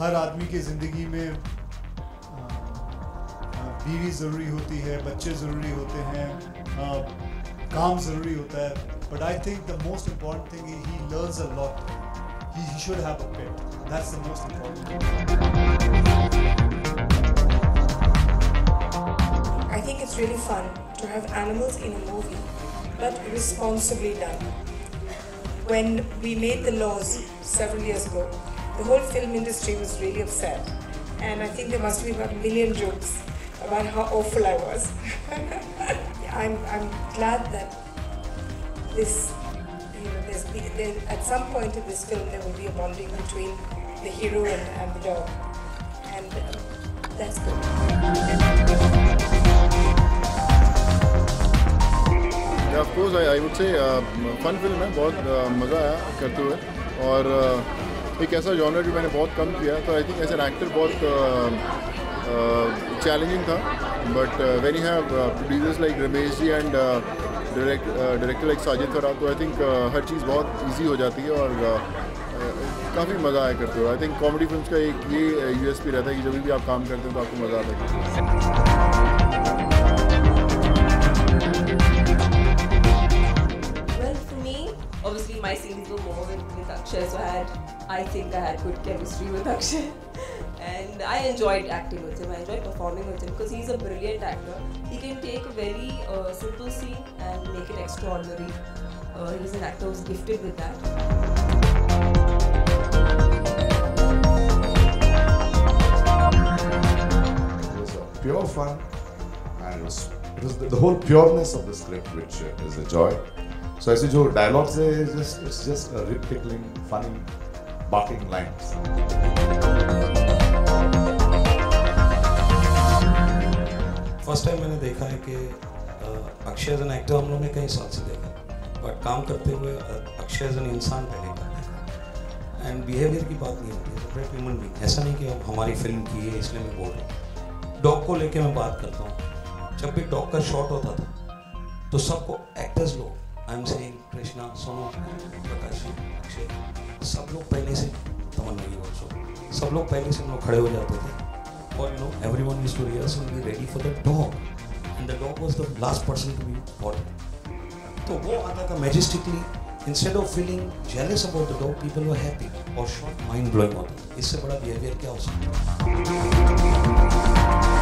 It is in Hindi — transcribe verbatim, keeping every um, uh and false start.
हर आदमी की ज़िंदगी में बीवी ज़रूरी होती है, बच्चे ज़रूरी होते हैं, काम ज़रूरी होता है, but I think the most important thing he learns a lot. He, he should have a pet. That's the most important thing. I think it's really fun to have animals in a movie, but responsibly done. When we made the laws several years ago, the whole film industry was really upset, and I think there must be about a million jokes about how awful I was. I'm I'm glad that this, you know, there's there, at some point in this film there will be a bonding between the hero and, and the dog, and uh, that's good. Yeah, of course, I, I would say uh, fun film है, बहुत uh, मज़ा आया करते हुए, और uh, एक ऐसा जॉनर भी मैंने बहुत कम किया, तो I think as an actor बहुत चैलेंजिंग uh, uh, था, but when you have producers like Ramesh ji and director like Sajid Farhad, तो आई थिंक uh, हर चीज़ बहुत इजी हो जाती है, और uh, uh, काफ़ी मज़ा आया करते हुए. आई थिंक कॉमेडी फिल्म्स का एक ये यूएसपी रहता है कि जब भी आप काम करते हैं तो आपको मज़ा आता है. Obviously, my scenes were more with, with Akshay, so I had, I think I had good chemistry with Akshay, and I enjoyed acting with him. I enjoyed performing with him because he's a brilliant actor. He can take a very uh, simple scene and make it extraordinary. Uh, he was an actor who's gifted with that. It was a pure fun, and it was, it was the, the whole pureness of the script which uh, is a joy. So ऐसे जो dialogues है, just it's just a rib tickling, funny, barking lines. First time मैंने देखा है कि अक्षय एज एन एक्टर हम लोगों ने कई साल से देखा, बट काम करते हुए अक्षय एज एन इंसान पहले का देखा, एंड बिहेवियर की बात नहीं होती है, ग्रेट ह्यूमन बीइंग. ऐसा नहीं कि अब हमारी फिल्म की है इसलिए मैं बोल रहा हूँ. डॉग को लेके मैं बात करता हूँ, जब भी डॉग का शॉट होता था तो सबको एक्टर्स लोग, I am saying Krishna, Sonu, Prakash, Akshay, सब लोग पहले से, तमन्ना जी ऑल्सो, सब लोग पहले से हम लोग खड़े हो जाते थे, और you know everyone used to rehearse and be ready for the dog, and the dog was the last person to be bought. तो वो आता था majestically, instead of feeling jealous about the dog, people were happy, और शॉट माइंड ब्लोइंग होता. इससे बड़ा बिहेवियर क्या हो सकता है?